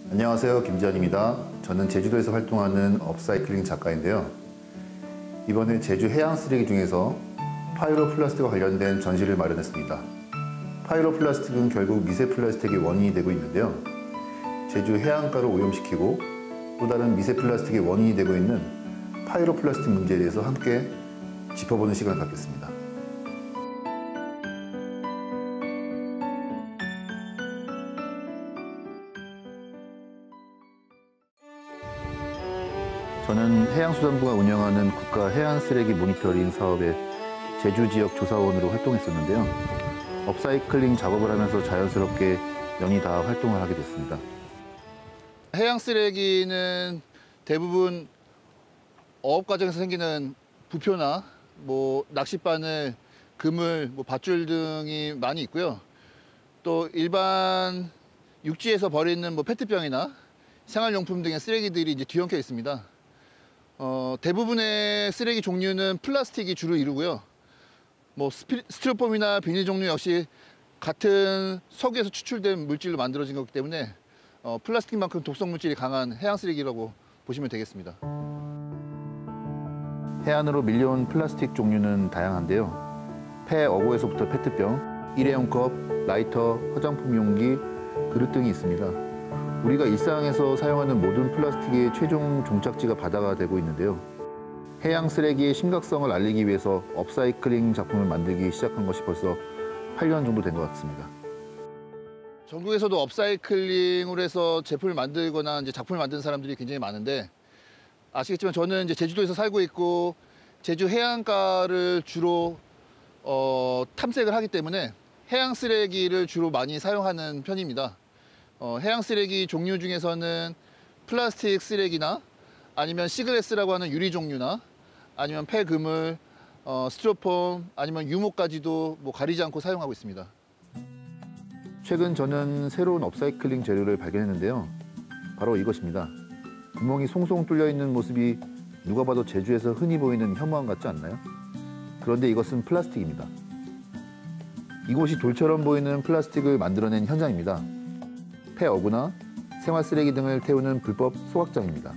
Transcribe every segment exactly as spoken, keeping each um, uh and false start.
안녕하세요, 김지현입니다. 저는 제주도에서 활동하는 업사이클링 작가인데요. 이번에 제주 해양 쓰레기 중에서 파이로플라스틱과 관련된 전시를 마련했습니다. 파이로플라스틱은 결국 미세 플라스틱의 원인이 되고 있는데요. 제주 해안가를 오염시키고 또 다른 미세 플라스틱의 원인이 되고 있는 파이로플라스틱 문제에 대해서 함께 짚어보는 시간을 갖겠습니다. 저는 해양수산부가 운영하는 국가 해안쓰레기 모니터링 사업의 제주 지역 조사원으로 활동했었는데요. 업사이클링 작업을 하면서 자연스럽게 연이 다 활동을 하게 됐습니다. 해양쓰레기는 대부분 어업 과정에서 생기는 부표나 뭐 낚싯바늘, 그물, 뭐 밧줄 등이 많이 있고요. 또 일반 육지에서 버리는 뭐 페트병이나 생활용품 등의 쓰레기들이 이제 뒤엉켜 있습니다. 어, 대부분의 쓰레기 종류는 플라스틱이 주를 이루고요. 뭐 스피, 스티로폼이나 비닐 종류 역시 같은 석유에서 추출된 물질로 만들어진 거기 때문에 어, 플라스틱만큼 독성 물질이 강한 해양 쓰레기라고 보시면 되겠습니다. 해안으로 밀려온 플라스틱 종류는 다양한데요. 폐 어고에서부터 페트병, 일회용 컵, 라이터, 화장품 용기, 그릇 등이 있습니다. 우리가 일상에서 사용하는 모든 플라스틱의 최종 종착지가 바다가 되고 있는데요. 해양 쓰레기의 심각성을 알리기 위해서 업사이클링 작품을 만들기 시작한 것이 벌써 팔 년 정도 된 것 같습니다. 전국에서도 업사이클링을 해서 제품을 만들거나 이제 작품을 만드는 사람들이 굉장히 많은데, 아시겠지만 저는 이제 제주도에서 살고 있고 제주 해안가를 주로 어, 탐색을 하기 때문에 해양 쓰레기를 주로 많이 사용하는 편입니다. 어, 해양 쓰레기 종류 중에서는 플라스틱 쓰레기나 아니면 시글레스라고 하는 유리 종류나 아니면 폐그물, 어, 스티로폼 아니면 유모까지도 뭐 가리지 않고 사용하고 있습니다. 최근 저는 새로운 업사이클링 재료를 발견했는데요. 바로 이것입니다. 구멍이 송송 뚫려 있는 모습이 누가 봐도 제주에서 흔히 보이는 현무암 같지 않나요? 그런데 이것은 플라스틱입니다. 이곳이 돌처럼 보이는 플라스틱을 만들어낸 현장입니다. 폐어구나 생활 쓰레기 등을 태우는 불법 소각장입니다.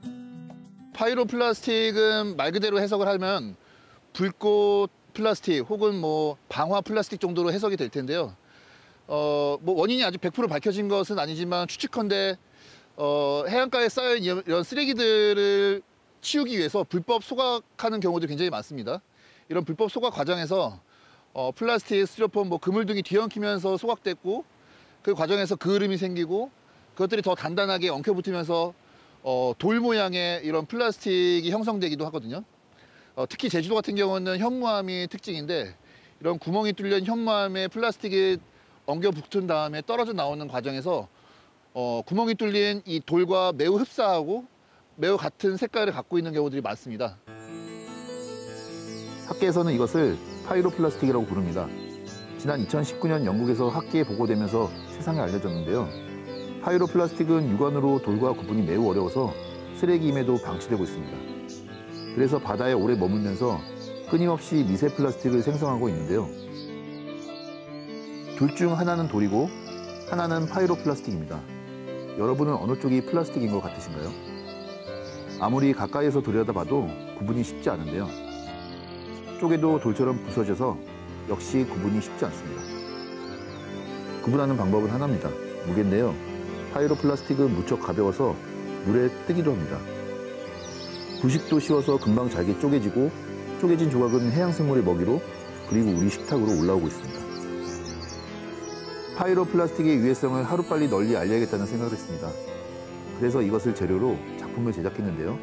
파이로플라스틱은 말 그대로 해석을 하면 불꽃 플라스틱 혹은 뭐 방화 플라스틱 정도로 해석이 될 텐데요. 어, 뭐 원인이 아직 백 퍼센트 밝혀진 것은 아니지만 추측컨대 어, 해안가에 쌓여있는 이런 쓰레기들을 치우기 위해서 불법 소각하는 경우도 굉장히 많습니다. 이런 불법 소각 과정에서 어, 플라스틱, 스티로폼, 뭐 그물 등이 뒤엉키면서 소각됐고, 그 과정에서 그을음이 생기고 그것들이 더 단단하게 엉켜붙으면서 어, 돌 모양의 이런 플라스틱이 형성되기도 하거든요. 어, 특히 제주도 같은 경우는 현무암이 특징인데, 이런 구멍이 뚫린 현무암에 플라스틱이 엉겨붙은 다음에 떨어져 나오는 과정에서 어, 구멍이 뚫린 이 돌과 매우 흡사하고 매우 같은 색깔을 갖고 있는 경우들이 많습니다. 학계에서는 이것을 파이로플라스틱이라고 부릅니다. 지난 이천십구 년 영국에서 학계에 보고되면서 세상에 알려졌는데요. 파이로플라스틱은 육안으로 돌과 구분이 매우 어려워서 쓰레기임에도 방치되고 있습니다. 그래서 바다에 오래 머물면서 끊임없이 미세 플라스틱을 생성하고 있는데요. 둘 중 하나는 돌이고 하나는 파이로플라스틱입니다. 여러분은 어느 쪽이 플라스틱인 것 같으신가요? 아무리 가까이에서 들여다봐도 구분이 쉽지 않은데요. 쪼개도 돌처럼 부서져서 역시 구분이 쉽지 않습니다. 구분하는 방법은 하나입니다. 무게인데요. 파이로플라스틱은 무척 가벼워서 물에 뜨기도 합니다. 부식도 쉬워서 금방 잘게 쪼개지고, 쪼개진 조각은 해양생물의 먹이로, 그리고 우리 식탁으로 올라오고 있습니다. 파이로플라스틱의 유해성을 하루빨리 널리 알려야겠다는 생각을 했습니다. 그래서 이것을 재료로 작품을 제작했는데요.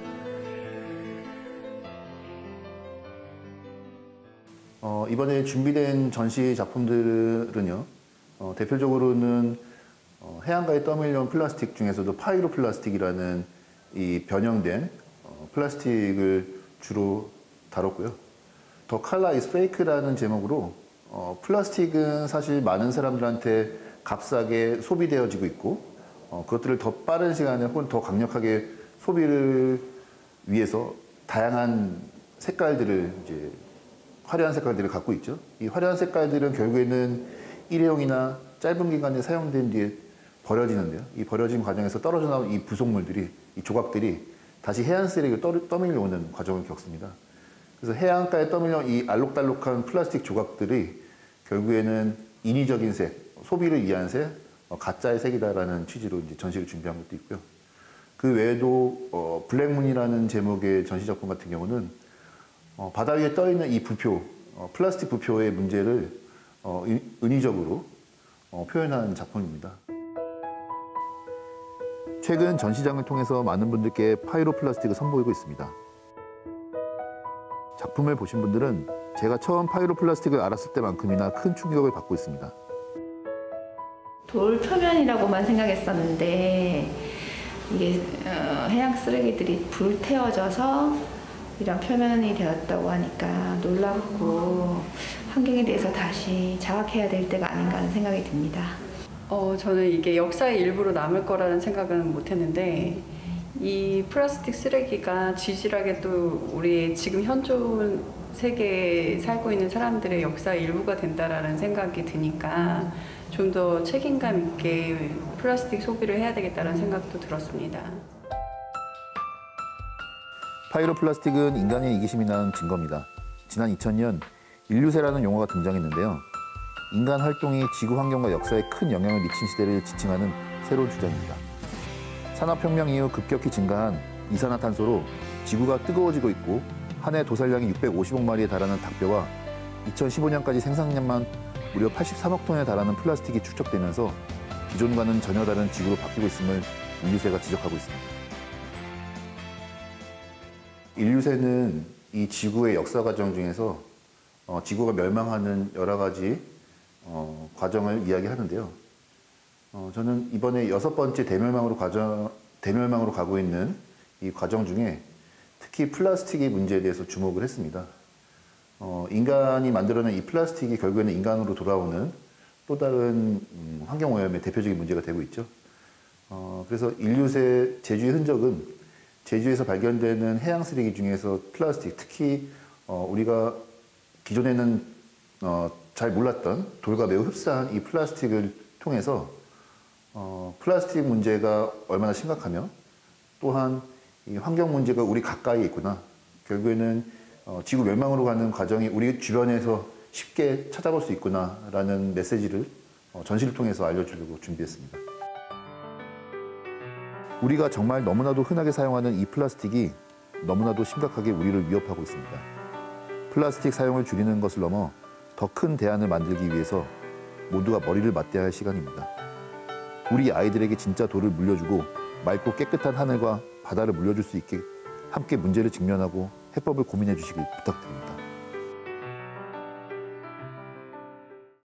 어, 이번에 준비된 전시 작품들은요, 어, 대표적으로는 어, 해안가에 떠밀려온 플라스틱 중에서도 파이로플라스틱이라는 이 변형된 어, 플라스틱을 주로 다뤘고요. The color is fake라는 제목으로 어, 플라스틱은 사실 많은 사람들한테 값싸게 소비되어지고 있고, 어, 그것들을 더 빠른 시간에 혹은 더 강력하게 소비를 위해서 다양한 색깔들을 이제 화려한 색깔들을 갖고 있죠. 이 화려한 색깔들은 결국에는 일회용이나 짧은 기간에 사용된 뒤에 버려지는데요. 이 버려진 과정에서 떨어져 나온 이 부속물들이, 이 조각들이 다시 해안 쓰레기를 떠, 떠밀려오는 과정을 겪습니다. 그래서 해안가에 떠밀려온 이 알록달록한 플라스틱 조각들이 결국에는 인위적인 색, 소비를 위한 색, 어, 가짜의 색이다라는 취지로 이제 전시를 준비한 것도 있고요. 그 외에도 어, 블랙문이라는 제목의 전시 작품 같은 경우는 어, 바다 위에 떠 있는 이 부표, 어, 플라스틱 부표의 문제를 어, 은유적으로 어, 표현한 작품입니다. 최근 전시장을 통해서 많은 분들께 파이로 플라스틱을 선보이고 있습니다. 작품을 보신 분들은 제가 처음 파이로 플라스틱을 알았을 때만큼이나 큰 충격을 받고 있습니다. 돌 표면이라고만 생각했었는데 이게 어, 해양 쓰레기들이 불태워져서 이런 표면이 되었다고 하니까 놀랍고 환경에 대해서 다시 자각해야 될 때가 아닌가 하는 생각이 듭니다. 어, 저는 이게 역사의 일부로 남을 거라는 생각은 못했는데 이 플라스틱 쓰레기가 지질하게 또 우리 지금 현존 세계에 살고 있는 사람들의 역사의 일부가 된다라는 생각이 드니까 좀 더 책임감 있게 플라스틱 소비를 해야 되겠다는 생각도 들었습니다. 파이로 플라스틱은 인간의 이기심이 낳은 증거입니다. 지난 이천 년 인류세라는 용어가 등장했는데요. 인간 활동이 지구 환경과 역사에 큰 영향을 미친 시대를 지칭하는 새로운 주장입니다. 산업혁명 이후 급격히 증가한 이산화탄소로 지구가 뜨거워지고 있고 한 해 도살량이 육백오십억 마리에 달하는 닭뼈와 이천십오 년까지 생산량만 무려 팔십삼억 톤에 달하는 플라스틱이 축적되면서 기존과는 전혀 다른 지구로 바뀌고 있음을 인류세가 지적하고 있습니다. 인류세는 이 지구의 역사 과정 중에서 어, 지구가 멸망하는 여러 가지 어, 과정을 이야기하는데요. 어, 저는 이번에 여섯 번째 대멸망으로, 과정, 대멸망으로 가고 있는 이 과정 중에 특히 플라스틱의 문제에 대해서 주목을 했습니다. 어, 인간이 만들어낸 이 플라스틱이 결국에는 인간으로 돌아오는 또 다른 음, 환경오염의 대표적인 문제가 되고 있죠. 어, 그래서 인류세 제주의 흔적은 제주에서 발견되는 해양 쓰레기 중에서 플라스틱, 특히 어, 우리가 기존에는 어, 잘 몰랐던 돌과 매우 흡사한 이 플라스틱을 통해서 어, 플라스틱 문제가 얼마나 심각하며 또한 이 환경 문제가 우리 가까이에 있구나. 결국에는 어, 지구 멸망으로 가는 과정이 우리 주변에서 쉽게 찾아볼 수 있구나라는 메시지를 어, 전시를 통해서 알려주려고 준비했습니다. 우리가 정말 너무나도 흔하게 사용하는 이 플라스틱이 너무나도 심각하게 우리를 위협하고 있습니다. 플라스틱 사용을 줄이는 것을 넘어 더 큰 대안을 만들기 위해서 모두가 머리를 맞대야 할 시간입니다. 우리 아이들에게 진짜 돌을 물려주고 맑고 깨끗한 하늘과 바다를 물려줄 수 있게 함께 문제를 직면하고 해법을 고민해 주시길 부탁드립니다.